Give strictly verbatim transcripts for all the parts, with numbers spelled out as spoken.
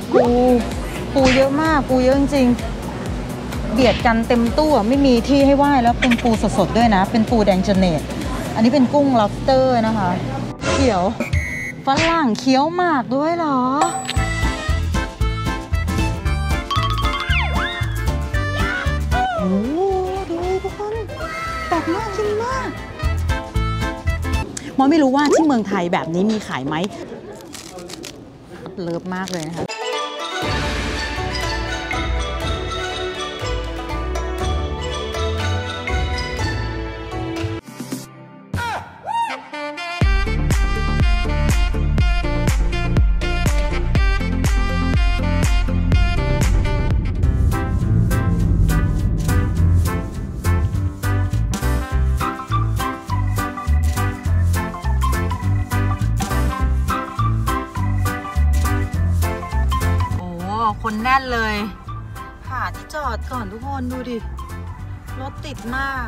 ปูปูเยอะมากปูเยอะจริงๆเบียดกันเต็มตู้ไม่มีที่ให้ว่ายแล้วเป็นปูสดๆด้วยนะเป็นปูแดงเจเนตอันนี้เป็นกุ้ง lobster นะคะเขียวฝรั่งเคี้ยวหมากด้วยเหรอโอ้ดูทุกคนแปลกมากจริงมากมอไม่รู้ว่าที่เมืองไทยแบบนี้มีขายไหมเลิฟมากเลยนะคะคนแน่นเลยหาที่จอดก่อนทุกคนดูดิรถติดมาก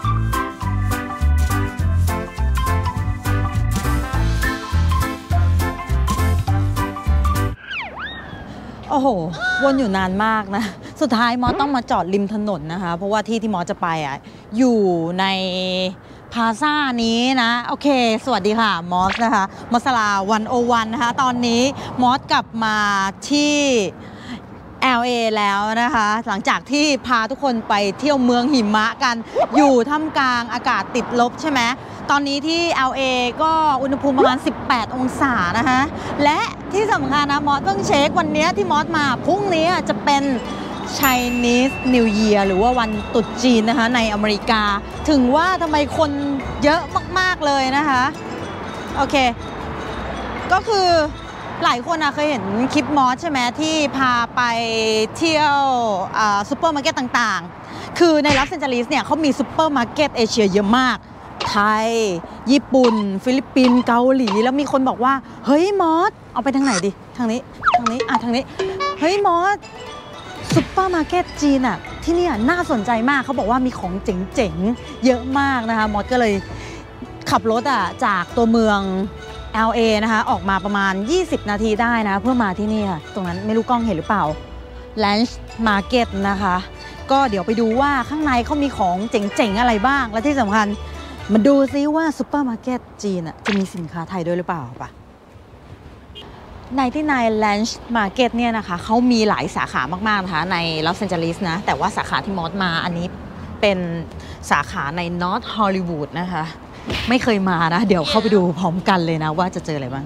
โอ้โหวนอยู่นานมากนะสุดท้ายมอสต้องมาจอดริมถนนนะคะเพราะว่าที่ที่มอสจะไปอ่ะอยู่ในพาซ่านี้นะโอเคสวัสดีค่ะมอสนะคะมอสลาวันโอวันนะคะตอนนี้มอสกลับมาที่ แอล เอ แล้วนะคะหลังจากที่พาทุกคนไปเที่ยวเมืองหิมะกันอยู่ท่ามกลางอากาศติดลบใช่ไหมตอนนี้ที่ แอล เอ ก็อุณหภูมิประมาณสิบแปดองศานะคะและที่สำคัญนะมอสเพิ่งเช็ควันนี้ที่มอสมาพรุ่งนี้จะเป็น Chinese New Year หรือว่าวันตรุษจีนนะคะในอเมริกาถึงว่าทำไมคนเยอะมากๆเลยนะคะโอเคก็คือหลายคนอะเคยเห็นคลิปมอสใช่ไหมที่พาไปเที่ยวซูเปอร์มาร์เก็ตต่างๆคือในลอสแอนเจลิสเนี่ยเขามีซูเปอร์มาร์เก็ตเอเชียเยอะมากไทยญี่ปุ่นฟิลิปปินส์เกาหลีแล้วมีคนบอกว่าเฮ้ยมอสเอาไปทางไหนดิทางนี้ทางนี้อ่ะทางนี้เฮ้ยมอสซูเปอร์มาร์เก็ตจีนอะที่นี่น่าสนใจมากเขาบอกว่ามีของเจ๋งๆเยอะมากนะคะมอสก็เลยขับรถอะจากตัวเมืองแอล เอ นะคะออกมาประมาณยี่สิบนาทีได้นะเพื่อมาที่นี่ค่ะตรงนั้นไม่รู้กล้องเห็นหรือเปล่า Lunch Market นะคะก็เดี๋ยวไปดูว่าข้างในเขามีของเจ๋งๆอะไรบ้างและที่สำคัญมาดูซิว่าซูเปอร์มาร์เก็ตจีนจะมีสินค้าไทยด้วยหรือเปล่าปะในที่ใน Lunch Market เนี่ยนะคะเขามีหลายสาขามากๆนะคะในลอสแอนเจลิสนะแต่ว่าสาขาที่มอสมาอันนี้เป็นสาขาใน North Hollywood นะคะไม่เคยมานะเดี๋ยวเข้าไปดูพร้อมกันเลยนะว่าจะเจออะไรบ้าง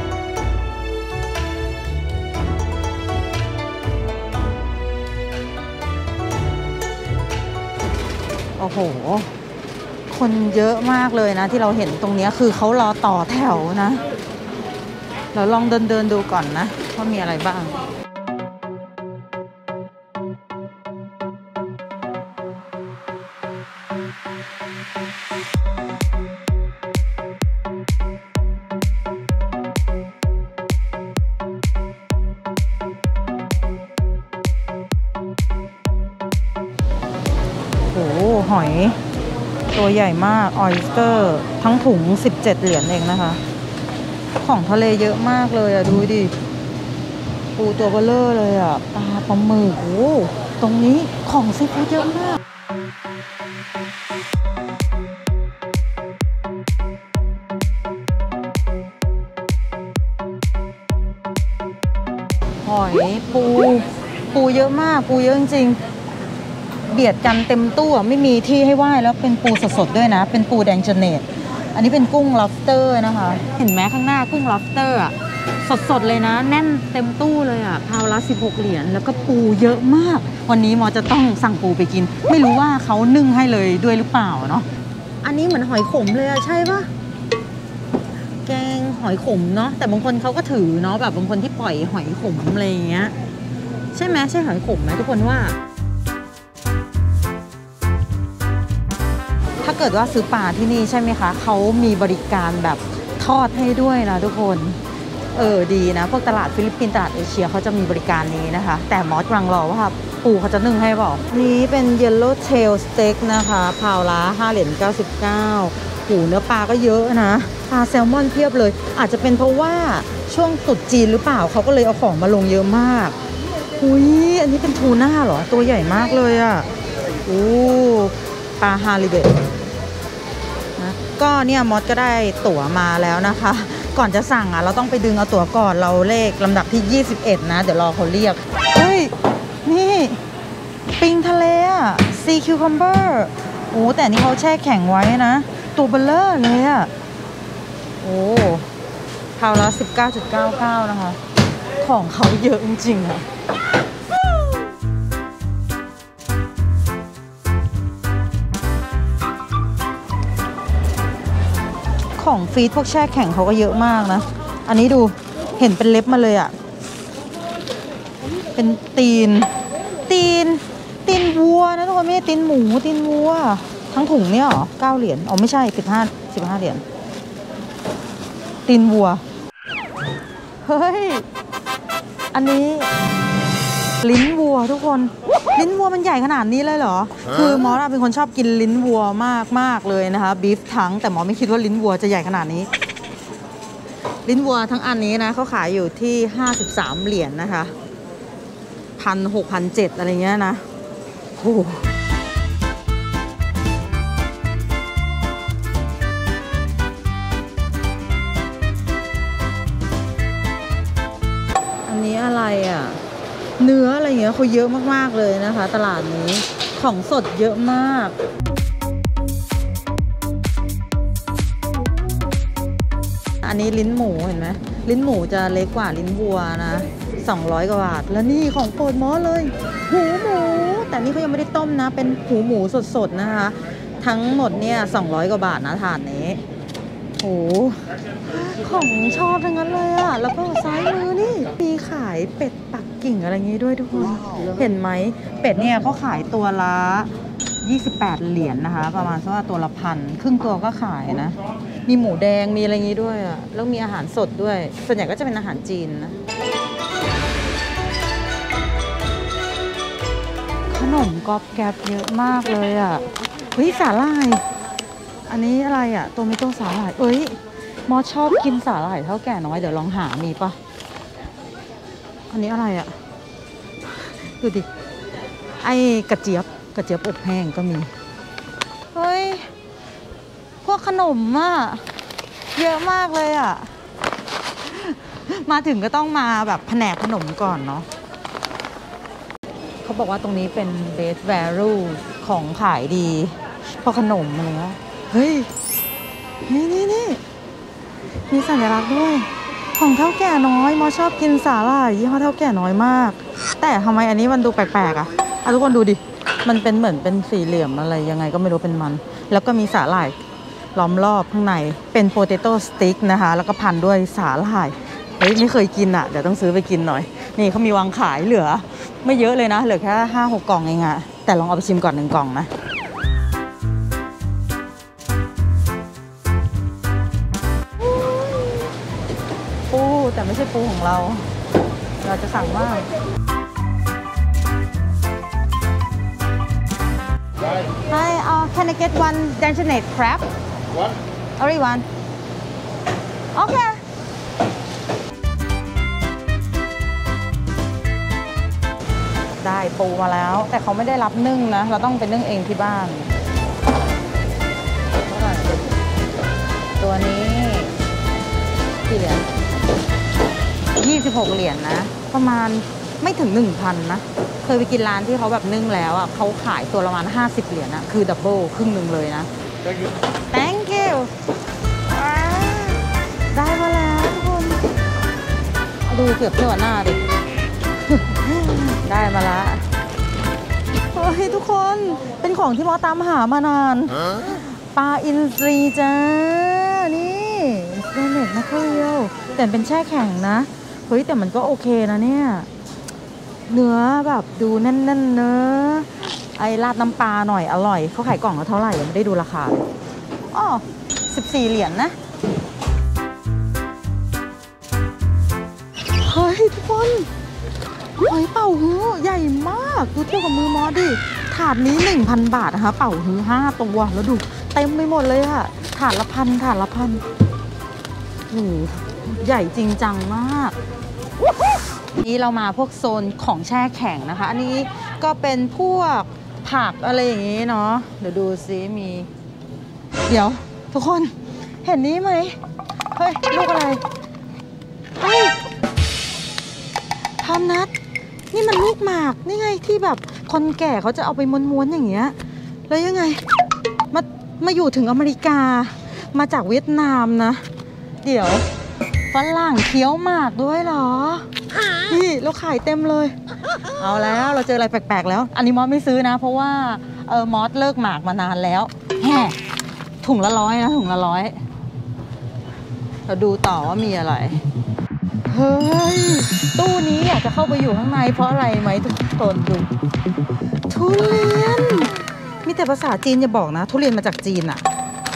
โอ้โหคนเยอะมากเลยนะที่เราเห็นตรงนี้คือเขารอต่อแถวนะเราลองเดินเดินดูก่อนนะว่ามีอะไรบ้างหอยตัวใหญ่มากออยสเตอร์ทั้งถุงสิบเจ็ดเหรียญเองนะคะของทะเลเยอะมากเลยอะดูดิปูตัวเบลเลอร์เลยอะปลาปลาหมึกโอ้ตรงนี้ของซีฟู้ดเยอะมากหอยปูปูเยอะมากปูเยอะจริงเบียดกันเต็มตู้ไม่มีที่ให้ว่ายแล้วเป็นปูสดๆด้วยนะเป็นปูแดงเจเนตอันนี้เป็นกุ้ง lobster นะคะเห็นไหมข้างหน้ากุ้ง lobster อ่ะสดๆเลยนะแน่นเต็มตู้เลยอ่ะพาวละสิบหกเหรียญแล้วก็ปูเยอะมากวันนี้มอจะต้องสั่งปูไปกินไม่รู้ว่าเขานึ่งให้เลยด้วยหรือเปล่าเนาะอันนี้เหมือนหอยขมเลยอะใช่ปะแกงหอยขมเนาะแต่บางคนเขาก็ถือเนาะแบบบางคนที่ปล่อยหอยขมอะไรอย่างเงี้ยใช่ไหมใช่หอยขมไหมทุกคนว่าถ้าเกิดว่าซื้อปลาที่นี่ใช่ไหมคะเขามีบริการแบบทอดให้ด้วยนะทุกคนเออดีนะพวกตลาดฟิลิปปินส์ตลาดเอเชียเขาจะมีบริการนี้นะคะแต่มอสกำลังรอว่าปูเขาจะนึ่งให้เปล่านี้เป็นเยลโล่เทลสเต็กนะคะพาวละห้าเหรียญเก้าสิบเก้าหูเนื้อปลาก็เยอะนะพาแซลมอนเพียบเลยอาจจะเป็นเพราะว่าช่วงตรุษจีนหรือเปล่าเขาก็เลยเอาของมาลงเยอะมากอุ้ยอันนี้เป็นทูน่าเหรอตัวใหญ่มากเลยอ่ะโอ้ปลาฮาริเบตนะก็เนี่ยมอสก็ได้ตั๋วมาแล้วนะคะก่อนจะสั่งอ่ะเราต้องไปดึงเอาตั๋วก่อนเราเลขลำดับที่ยี่สิบเอ็ดนะเดี๋ยวรอเขาเรียกเฮ้ยนี่ปิงทะเลอะซีคิวคัมเบอร์โอ้แต่นี่เขาแช่แข็งไว้นะตัวเบลเลอร์เลยอะโอ้พาวละ สิบเก้าจุดเก้าเก้า นะคะของเขาเยอะจริงๆอะของฟรีดพวกแช่แข็งเขาก็เยอะมากนะอันนี้ดูเห็นเป็นเล็บมาเลยอะเป็นตีนตีนตีนวัวนะทุกคนไม่ใช่ตีนหมูตีนวัวทั้งถุงเนี่ยหรอเก้าเหรียญอ๋อไม่ใช่สิบห้าสิบห้าเหรียญตีนวัวเฮ้ยอันนี้ลิ้นวัวทุกคนลิ้นวัวมันใหญ่ขนาดนี้เลยเหรอคือมอสเป็นคนชอบกินลิ้นวัวมากมากเลยนะคะบีฟทั้งแต่มอสไม่คิดว่าลิ้นวัวจะใหญ่ขนาดนี้ลิ้นวัวทั้งอันนี้นะเขาขายอยู่ที่ห้าสิบสามเหรียญ นะคะพันหกพันเจ็ดอะไรเงี้ยนะโอ้อันนี้อะไรอ่ะเนื้ออะไรเงี้ยเขาเยอะมากๆเลยนะคะตลาดนี้ของสดเยอะมากอันนี้ลิ้นหมูเห็นไหมลิ้นหมูจะเล็กกว่าลิ้นวัวนะสองร้อยกว่าบาทแล้วนี่ของโปรดมอสเลยหูหมูแต่นี่เขายังไม่ได้ต้มนะเป็นหูหมูสดๆนะคะทั้งหมดเนี่ยสองร้อยกว่าบาทนะถาดนี้โหของชอบทั้งนั้นเลยอะแล้วก็ซ้ายมือนี่มีขายเป็ดปักกิ่งอะไรอย่างงี้ด้วยทุกคนเห็นไหมเป็ดเนี่ยเขาขายตัวละยี่สิบแปดเหรียญ นะคะประมาณว่าตัวละพันครึ่งตัวก็ขายนะมีหมูแดงมีอะไรอย่างงี้ด้วยอะแล้วมีอาหารสดด้วยส่วนใหญ่ก็จะเป็นอาหารจีนนะขนมกรอบแกรบเยอะมากเลยอ่ะเฮ้ยสาหร่ายอันนี้อะไรอ่ะโตเมโต้สาหร่ายเอ้ยมอชอบกินสาหร่ายเท่าแก่น้อยเดี๋ยวลองหามีปะอันนี้อะไรอ่ะดูดิไอ้กระเจี๊ยบกระเจี๊ยบอบแห้งก็มีเฮ้ยพวกขนมอ่ะเยอะมากเลยอ่ะมาถึงก็ต้องมาแบบแผนกขนมก่อนเนาะเขาบอกว่าตรงนี้เป็น best value ของขายดีเพราะขนมอะไรเงี้ยเฮ้ยนี่นี่นี่มีสัญลักษณ์ด้วยของเท่าแก่น้อยมอชอบกินสาหร่ายยี่ห้อเท่าแก่น้อยมากแต่ทำไมอันนี้มันดูแปลกๆอ่ะอ่ะทุกคนดูดิมันเป็นเหมือนเป็นสี่เหลี่ยมอะไรยังไงก็ไม่รู้เป็นมันแล้วก็มีสาหร่ายล้อมรอบข้างในเป็นโปเตโต้สติ๊กนะคะแล้วก็พันด้วยสาหร่ายเฮ้ยไม่เคยกินอ่ะเดี๋ยวต้องซื้อไปกินหน่อยนี่เขามีวางขายเหลือไม่เยอะเลยนะเหลือแค่ห้าหกกล่องเองอะแต่ลองเอาไปชิมก่อนหนึ่งกล่องนะปูแต่ไม่ใช่ปูของเราเราจะสั่งว่าHi uh, can I get one Dangenate crab one only one okayได้ปูมาแล้วแต่เขาไม่ได้รับนึ่งนะเราต้องไปนึ่งเองที่บ้านตัวนี้กี่เหรียญยี่สิบหกเหรียญ นะประมาณไม่ถึง หนึ่งพัน นะเคยไปกินร้านที่เขาแบบนึ่งแล้วอ่ะเขาขายตัวละประมาณห้าสิบเหรียญนะคือดับเบิลครึ่งหนึ่งเลยนะ Thank you ได้มาแล้วทุกคนดูเกือบเท่าหน้าดิได้มาละเฮ้ยทุกคนเป็นของที่มอตามหามานานปลาอินทรีจ้านี่สเตนเลสนะเขาเรียวแต่เป็นแช่แข็งนะเฮ้ยแต่มันก็โอเคนะเนี่ยเนื้อแบบดูแน่นๆเนื้อไอ้ราดน้ำปลาหน่อยอร่อยเขาขายกล่องละเท่าไหร่ยังไม่ได้ดูราคาเลยอ๋อสิบสี่เหรียญ นะเฮ้ยทุกคนหอยเป่าฮื้อใหญ่มากดูเทียบกับมือมอดิถาดนี้ หนึ่งพัน บาทนะคะเป่าฮื้อห้าตัวแล้วดูเต็มไปหมดเลยค่ะถาดละพันถาดละพันโอ้ใหญ่จริงจังมากนี้เรามาพวกโซนของแช่แข็งนะคะอันนี้ก็เป็นพวกผักอะไรอย่างนี้เนาะเดี๋ยวดูซิมีเดี๋ยวทุกคนเห็นนี้ไหมเฮ้ยลูกอะไรเฮ้ยพานัทนี่มันลูกหมากนี่ไงที่แบบคนแก่เขาจะเอาไปม้วนๆอย่างเงี้ยแล้วยังไงมามาอยู่ถึงอเมริกามาจากเวียดนามนะเดี๋ยวฝรั่งเคี้ยวหมากด้วยเหรอนี่เราขายเต็มเลยเอาแล้วเราเจออะไรแปลกๆแล้วอันนี้มอสไม่ซื้อนะเพราะว่าเออมอสเลิกหมากมานานแล้วแห่ถุงละร้อยนะถุงละร้อยเราดูต่อว่ามีอะไรเฮ้ยตู้นี้อยากจะเข้าไปอยู่ข้างในเพราะอะไรไหมทุกคนดูทุเรียนมีแต่ภาษาจีนอย่าบอกนะทุเรียนมาจากจีนอะ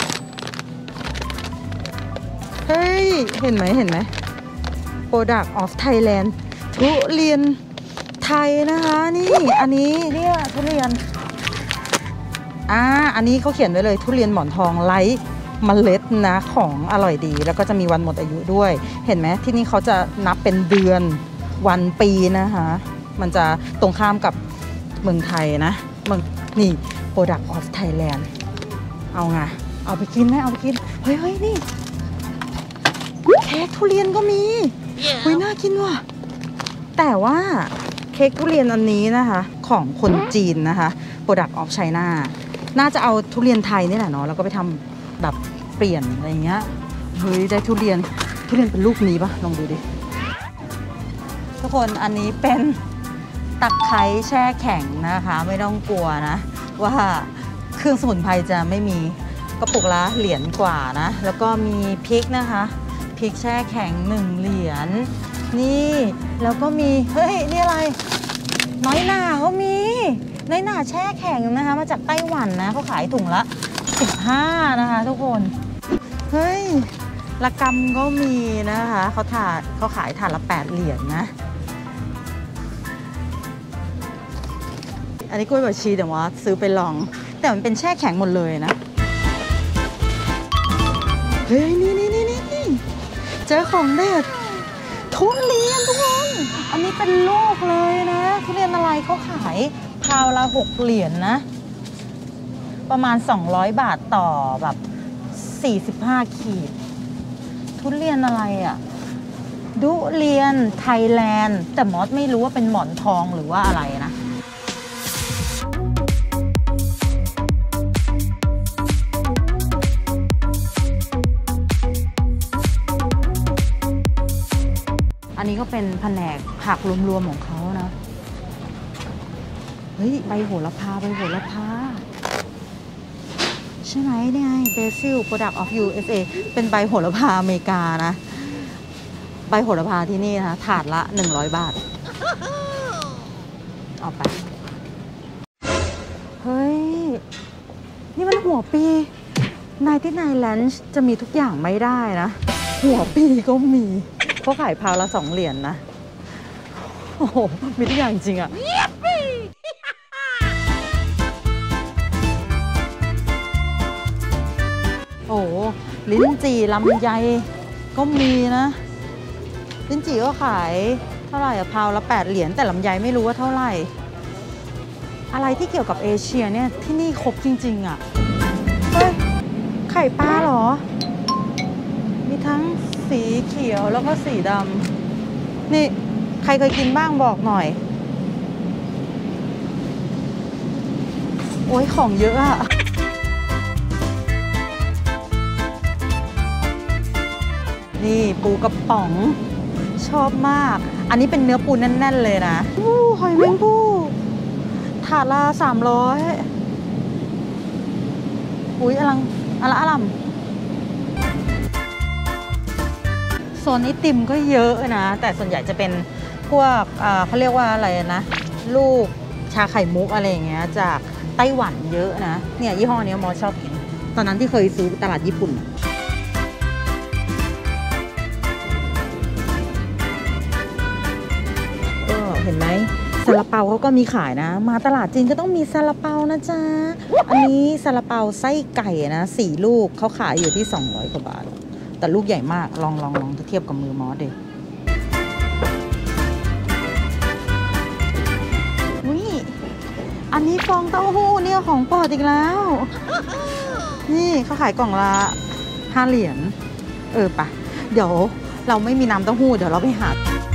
เฮ้ยเห็นไหมเห็นไหม Product of Thailand ทุเรียนไทยนะคะนี่อันนี้เนี่ยทุเรียนอ่าอันนี้เขาเขียนไว้เลยทุเรียนหมอนทองไร้เมล็ดนะของอร่อยดีแล้วก็จะมีวันหมดอายุด้วยเห็นไหมที่นี่เขาจะนับเป็นเดือนวันปีนะคะมันจะตรงข้ามกับเมืองไทยนะเมืองนี่ Product of Thailand เอาไงเอาไปกินไหมเอาไปกินเฮ้ยเฮ้ยนี่เค้กทุเรียนก็มีเฮ้ยน่ากินว่ะแต่ว่าเค้กทุเรียนอันนี้นะคะของคนจีนนะคะ Product of China น่าจะเอาทุเรียนไทยนี่แหละเนาะแล้วก็ไปทำแบบเปลี่ยนอะไรเงี้ยเฮ้ยได้ทุเรียนทุเรียนเป็นลูกนี้ปะลองดูดิทุกคนอันนี้เป็นตะไคร้แช่แข็งนะคะไม่ต้องกลัวนะว่าเครื่องสมุนไพรจะไม่มีกระปุกละเหรียญกว่านะแล้วก็มีพริกนะคะพริกแช่แข็งหนึ่งเหรียญนี่แล้วก็มีเฮ้ยนี่อะไรน้อยหน่าเขามีน้อยหน่าแช่แข็งนะคะมาจากไต้หวันนะเขาขายถุงละสิบห้านะคะทุกคนเฮ้ยละกำก็มีนะคะเขาถาดเขาขายถาดละแปดเหรียญ นะอันนี้กล้วยบวชชีแต่ว่าซื้อไปลองแต่มันเป็นแช่แข็งหมดเลยนะเฮ้ยนี่นี่นี่นี่เจอของเด็ดทุเรียนทุกคนอันนี้เป็นลูกเลยนะทุเรียนอะไรเขาขายพาวละหกเหรียญ นะประมาณสองร้อยบาทต่อแบบสี่สิบห้าขีดทุเรียนอะไรอ่ะดุเรียนไทยแลนด์แต่มอสไม่รู้ว่าเป็นหมอนทองหรือว่าอะไรนะอันนี้ก็เป็นแผนกผักรวมๆของเขานะเฮ้ยใบโหระพาใบโหระพาใช่ไหมนี่ไง Basil Product of ยู เอส เอ เป็นใบโหระพาอเมริกานะใบโหระพาที่นี่นะถาดละหนึ่งร้อยบาทเอาไปเฮ้ยนี่มันหัวปีนายที่นายแลนช์จะมีทุกอย่างไม่ได้นะหัวปีก็มีเขาขายพาวละสองเหรียญ นะโอ้โหมีทุกอย่างจริงอะโอ้ลิ้นจี่ลำไยก็มีนะลิ้นจี่ก็ขายเท่าไหร่อะพาวละแปดเหรียญแต่ลำไยไม่รู้ว่าเท่าไหร่อะไรที่เกี่ยวกับเอเชียเนี่ยที่นี่ครบจริงๆอะเฮ้ยไข่ปลาเหรอมีทั้งสีเขียวแล้วก็สีดำนี่ใครเคยกินบ้างบอกหน่อยโอ้ยของเยอะอะนี่ปูกระป๋องชอบมากอันนี้เป็นเนื้อปูแน่นๆเลยนะอู้หอยแมงภู่ถาดละสามร้อยอุ้ยอลังอละอลัมโซนไอติมก็เยอะนะแต่ส่วนใหญ่จะเป็นพวกเขาเรียกว่าอะไรนะลูกชาไข่มุกอะไรอย่างเงี้ยจากไต้หวันเยอะนะเนี่ยยี่ห้อนี้มอชอบกินตอนนั้นที่เคยซื้อตลาดญี่ปุ่นเห็นไหมซาลาเปาเขาก็มีขายนะมาตลาดจีนก็ต้องมีซาลาเปานะจ๊ะอันนี้ซาลาเปาไส้ไก่นะสี่ลูกเขาขายอยู่ที่สองร้อยกว่าบาทแต่ลูกใหญ่มากลองลองลองเทียบกับมือมอสดิอุ้ยอันนี้ฟองเต้าหู้เนี่ยของโปรดอีกแล้วนี่เขาขายกล่องละห้าเหรียญเออปะเดี๋ยวเราไม่มีน้ำเต้าหู้เดี๋ยวเราไปหา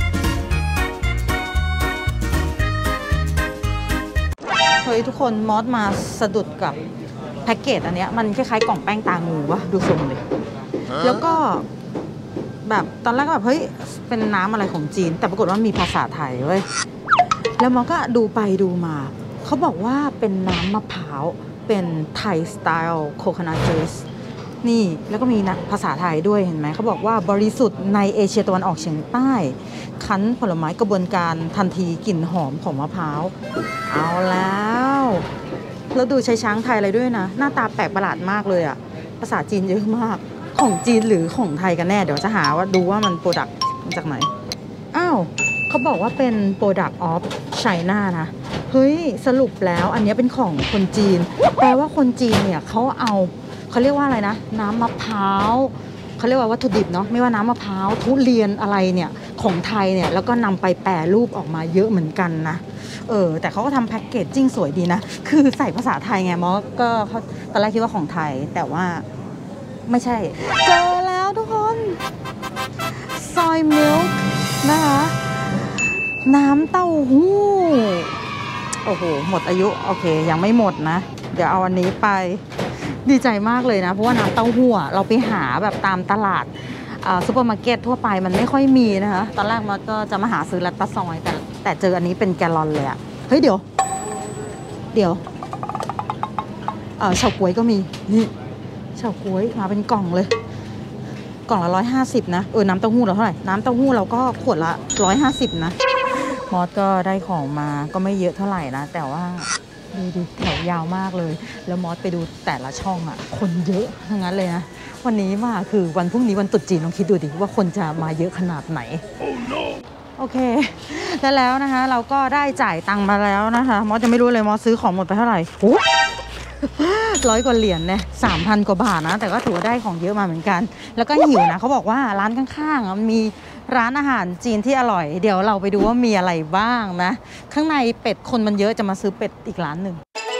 เฮ้ยทุกคนมอสมาสะดุดกับแพ็กเกจอันเนี้ยมันคล้ายๆกล่องแป้งตางูวะดูทรงเลยแล้วก็แบบตอนแรกก็แบบเฮ้ยเป็นน้ำอะไรของจีนแต่ปรากฏว่ามีภาษาไทยเว้ยแล้วมอสก็ดูไปดูมาเขาบอกว่าเป็นน้ำมะพร้าวเป็นไทยสไตล์โคคอนัทจูสนี่แล้วก็มีนะภาษาไทยด้วยเห็นไหมเขาบอกว่าบริสุทธิ์ในเอเชียตะวันออกเฉียงใต้คั้นผลไม้กระบวนการทันทีกลิ่นหอมของมะพร้าวเอาแล้วแล้วดูใช้ช้างไทยอะไรด้วยนะหน้าตาแปลกประหลาดมากเลยอะภาษาจีนเยอะมากของจีนหรือของไทยกันแน่เดี๋ยวจะหาว่าดูว่ามันโปรดักต์มาจากไหนอ้าวเขาบอกว่าเป็น Product of China นะเฮ้ยสรุปแล้วอันนี้เป็นของคนจีนแปลว่าคนจีนเนี่ยเขาเอาเขาเรียกว่าอะไรนะน้ำมะพร้าวเขาเรียกว่าวัตถุดิบเนาะไม่ว่าน้ำมะพร้าวทุเรียนอะไรเนี่ยของไทยเนี่ยแล้วก็นำไปแปรรูปออกมาเยอะเหมือนกันนะเออแต่เขาก็ทำแพ็กเกจจิ้งสวยดีนะคือใส่ภาษาไทยไงมอสก็เขาตอนแรกคิดว่าของไทยแต่ว่าไม่ใช่เจอแล้วทุกคนซอยมิลค์นะคะน้ำเต้าหู้โอ้โหหมดอายุโอเคยังไม่หมดนะเดี๋ยวเอาอันนี้ไปดีใจมากเลยนะเพราะว่าน้ำเต้าหู้เราไปหาแบบตามตลาดซูเปอร์มาร์เก็ตทั่วไปมันไม่ค่อยมีนะคะตอนแรกมันก็จะมาหาซื้อลัตตาซอยแต่แต่เจออันนี้เป็นแกลลอนเลยอะเฮ้ยเดี๋ยวเดี๋ยวเออเฉาก๊วยก็มีนี่เฉาก๊วยมาเป็นกล่องเลยกล่องละร้อยห้าสิบนะเออน้ำเต้าหู้เราเท่าไหร่น้ำเต้าหู้เราก็ขวดละร้อยห้าสิบนะมอสก็ได้ของมาก็ไม่เยอะเท่าไหร่นะแต่ว่าดูดิแถวยาวมากเลยแล้วมอสไปดูแต่ละช่องอ่ะคนเยอะทั้งนั้นเลยนะวันนี้มาคือวันพรุ่งนี้วันตรุษจีนลองคิดดูดิว่าคนจะมาเยอะขนาดไหน oh, no. โอเคแล้วแล้วนะคะเราก็ได้จ่ายตังค์มาแล้วนะคะมอสจะไม่รู้เลยมอสซื้อของหมดไปเท่าไหร่ร้อยกว่าเหรียญเนี่ยสามพันกว่าบาทนะแต่ก็ถือว่าได้ของเยอะมาเหมือนกันแล้วก็หิวนะเขาบอกว่าร้านข้างๆมันมีร้านอาหารจีนที่อร่อยเดี๋ยวเราไปดูว่ามีอะไรบ้างนะข้างในเป็ดคนมันเยอะจะมาซื้อเป็ดอีกร้านหนึ่ง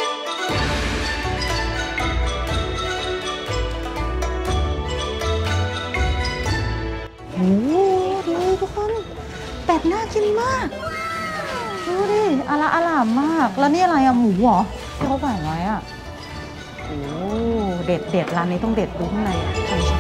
โอ้ดูทุกคนเป็ดน่ากินมากดูดิอลาอล่ามมากแล้วนี่อะไรอะหมูเหรอที่เขาแขวนไว้อะโอ้เด็ดเด็ดร้านนี้ต้องเด็ดดูข้างในช่ำ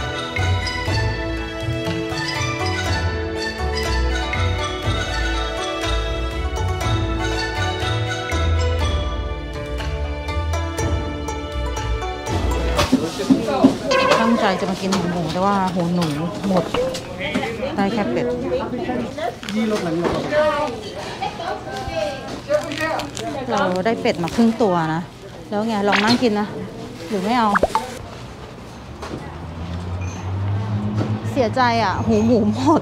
ตั้งใจจะมากินหมูหมูแต่ว่าหัวหนูหมดได้แค่เป็ดเราได้เป็ดมาครึ่งตัวนะแล้วไงลองนั่งกินนะหรือไม่เอาเสียใจอ่ะหูหมูหมด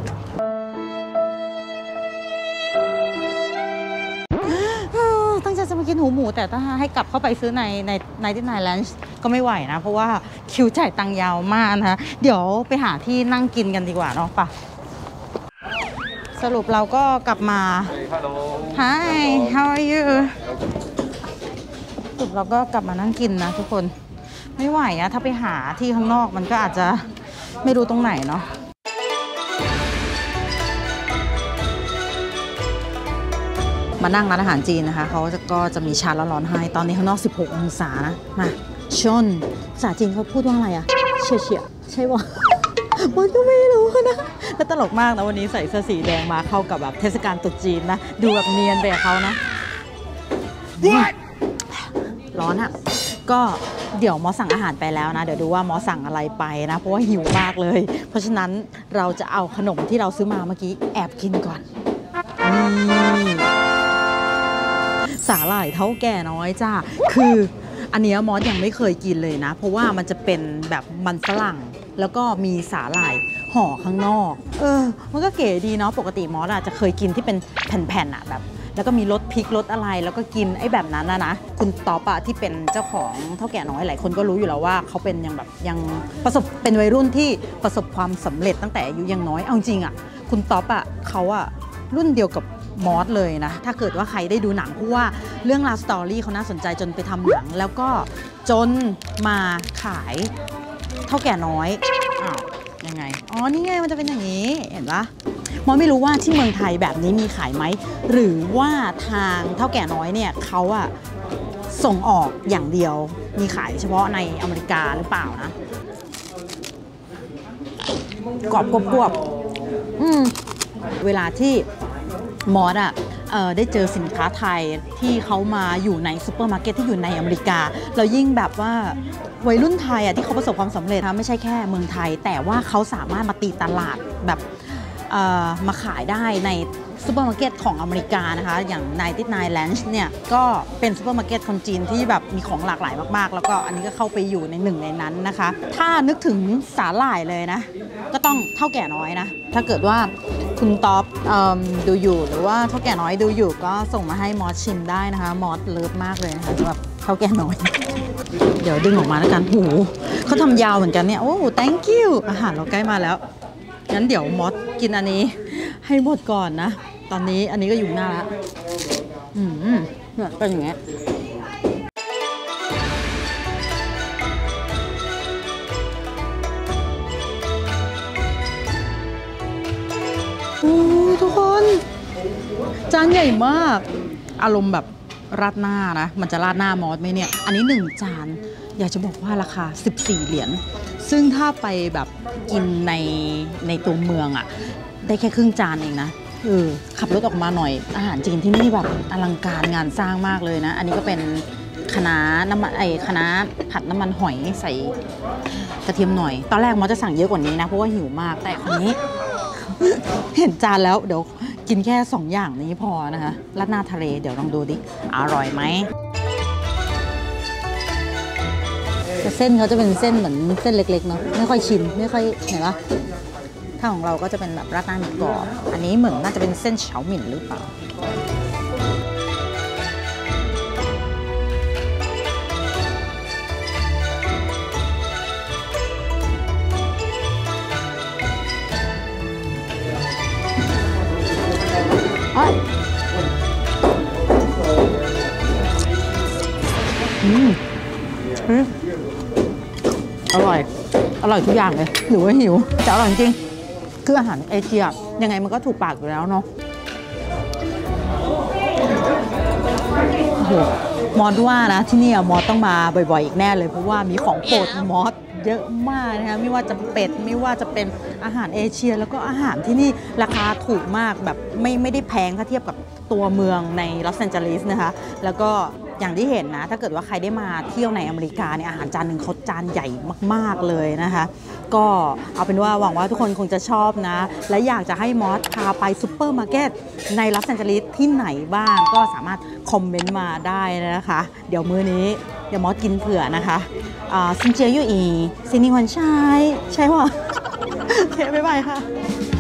ตั้งใจจะมากินหูหมูแต่ถ้าให้กลับเข้าไปซื้อในในในที่ไนแลนด์ก็ไม่ไหวนะเพราะว่าคิวจ่ายตังค์ยาวมากนะคะเดี๋ยวไปหาที่นั่งกินกันดีกว่าเนาะป่ะสรุปเราก็กลับมา Hi how are you สรุปเราก็กลับมานั่งกินนะทุกคนไม่ไหวอะถ้าไปหาที่ข้างนอกมันก็อาจจะไม่รู้ตรงไหนเนาะมานั่งร้านอาหารจีนนะคะเขาก็จะมีชาร้อนๆให้ตอนนี้ข้างนอกสิบหกองศานะมาชนภาษาจีนเขาพูดว่าอะไรอะเฉียเฉียใช่ปะมันก็ไม่รู้นะแล้วตลกมากนะวันนี้ใส่เสื้อสีแดงมาเข้ากับแบบเทศกาลตรุษจีนนะดูแบบเนียนไปกับเขานะร้อนอะก็เดี๋ยวมอสั่งอาหารไปแล้วนะเดี๋ยวดูว่ามอสั่งอะไรไปนะเพราะว่าหิวมากเลยเพราะฉะนั้นเราจะเอาขนมที่เราซื้อมาเมื่อกี้แอบกินก่อนนี่สาหร่ายเท่าแก่น้อยจ้าคืออันนี้มอสยังไม่เคยกินเลยนะเพราะว่ามันจะเป็นแบบมันฝรั่งแล้วก็มีสาหร่ายห่อข้างนอกเออมันก็เก๋ดีเนาะปกติมอสอะจะเคยกินที่เป็นแผ่นๆอะแบบแล้วก็มีรสพริกรสอะไรแล้วก็กินไอ้แบบนั้นนะนะคุณต๊อปอะที่เป็นเจ้าของเท่าแก่น้อยหลายคนก็รู้อยู่แล้วว่าเขาเป็นยังแบบยังประสบเป็นวัยรุ่นที่ประสบความสำเร็จตั้งแต่อายุยังน้อยเอาจริงอะคุณต๊อปอะเขาอะรุ่นเดียวกับมอสเลยนะถ้าเกิดว่าใครได้ดูหนังเพราะว่าเรื่องราวสตอรี่เขาน่าสนใจจนไปทำหนังแล้วก็จนมาขายเท่าแก่น้อยอ้าวยังไงอ๋อนี่ไงมันจะเป็นอย่างนี้เห็นปะมอสไม่รู้ว่าที่เมืองไทยแบบนี้มีขายไหมหรือว่าทางเท่าแก่น้อยเนี่ยเขาอะส่งออกอย่างเดียวมีขายเฉพาะในอเมริกาหรือเปล่านะกรอบกรอบอืมเวลาที่มอสอ่ะได้เจอสินค้าไทยที่เขามาอยู่ในซูเปอร์มาร์เก็ตที่อยู่ในอเมริกาเรายิ่งแบบว่าวัยรุ่นไทยอ่ะที่เขาประสบความสำเร็จนะไม่ใช่แค่เมืองไทยแต่ว่าเขาสามารถมาตีตลาดแบบมาขายได้ในซูเปอร์มาร์เก็ตของอเมริกานะคะอย่างไนน์ตี้ไนน์ Ranch เนี่ยก็เป็นซูเปอร์มาร์เก็ตคนจีนที่แบบมีของหลากหลายมากๆแล้วก็อันนี้ก็เข้าไปอยู่ในหนึ่งในนั้นนะคะถ้านึกถึงสาหร่ายเลยนะก็ต้องเท่าแก่น้อยนะถ้าเกิดว่าคุณต๊อปดูอยู่หรือว่าเท่าแก่น้อยดูอยู่ก็ส่งมาให้มอสชิมได้นะคะมอสเลิฟมากเลยนะคะสำหรับเท่าแก่น้อยเดี๋ยวดึงออกมาแล้วกันหูเขาทำยาวเหมือนกันเนี่ยโอ้ thank you อาหารเราใกล้มาแล้วงั้นเดี๋ยวมอสกินอันนี้ให้หมดก่อนนะตอนนี้อันนี้ก็อยู่หน้าแล้วอืมเนี่ยเป็นอย่างเงี้ยโอ้ทุกคนจานใหญ่มากอารมณ์แบบราดหน้านะมันจะราดหน้ามอสไหมเนี่ยอันนี้หนึ่งจานอยากจะบอกว่าราคาสิบสี่เหรียญซึ่งถ้าไปแบบกินในในตัวเมืองอะได้แค่ครึ่งจานเองนะเออขับรถออกมาหน่อยอาหารจีนที่นี่แบบอลังการงานสร้างมากเลยนะอันนี้ก็เป็นคะน้าน้ำมันไอ้คะน้าผัดน้ำมันหอยใส่กระเทียมหน่อยตอนแรกมอสจะสั่งเยอะกว่านี้นะเพราะว่าหิวมากแต่คนนี้ เห็นจานแล้วเดี๋ยวกินแค่สองอย่างนี้พอนะคะราดหน้าทะเลเดี๋ยวลองดูดิอร่อยไหมแต่เส้นเขาจะเป็นเส้นเหมือนเส้นเล็กๆเนาะไม่ค่อยชินไม่ค่อยเห็นปะถ้าของเราก็จะเป็นแบบราดหน้าหมี่กรอบอันนี้เหมือนน่าจะเป็นเส้นเฉาหมิ่นหรือเปล่าอืมอร่อยอร่อยทุกอย่างเลยหรือว่าหิวแต่อร่อยจริงคืออาหารเอเชียยังไงมันก็ถูกปากอยู่แล้วเนาะโอ้โหมอสว่านะที่นี่มอสต้องมาบ่อยๆอีกแน่เลยเพราะว่ามีของโปรดมอสเยอะมากนะคะไม่ว่าจะเป็ดไม่ว่าจะเป็นอาหารเอเชียแล้วก็อาหารที่นี่ราคาถูกมากแบบไม่ไม่ได้แพงถ้าเทียบกับตัวเมืองในลอสแอนเจลิสนะคะแล้วก็อย่างที่เห็นนะถ้าเกิดว่าใครได้มาเที่ยวในอเมริกาเนี่ยอาหารจานหนึ่งเขาจานใหญ่มากๆเลยนะคะก็เอาเป็นว่าหวังว่าทุกคนคงจะชอบนะและอยากจะให้มอสพาไปซูเปอร์มาร์เก็ตในลอสแอนเจลิสที่ไหนบ้างก็สามารถคอมเมนต์มาได้นะคะเดี๋ยวมื้อนี้เดี๋ยวมอสกินเผื่อนะคะซินเจียยู่อีซินิวันใช่ใช่ป่ะโอเคบ๊ายบายค่ะ